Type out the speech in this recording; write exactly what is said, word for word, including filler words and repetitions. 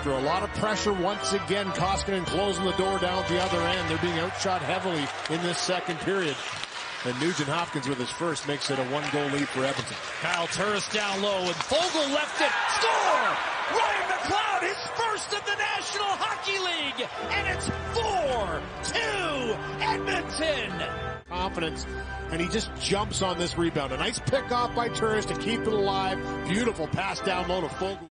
after a lot of pressure once again. Koskinen closing the door down at the other end. They're being outshot heavily in this second period. And Nugent Hopkins with his first makes it a one-goal lead for Edmonton. Kyle Turris down low, and Foegele left it. Score! Ryan McLeod, his first of the National Hockey League, and it's four two Edmonton. Confidence, and he just jumps on this rebound. A nice pick off by Turris to keep it alive. Beautiful pass down low to Foegele.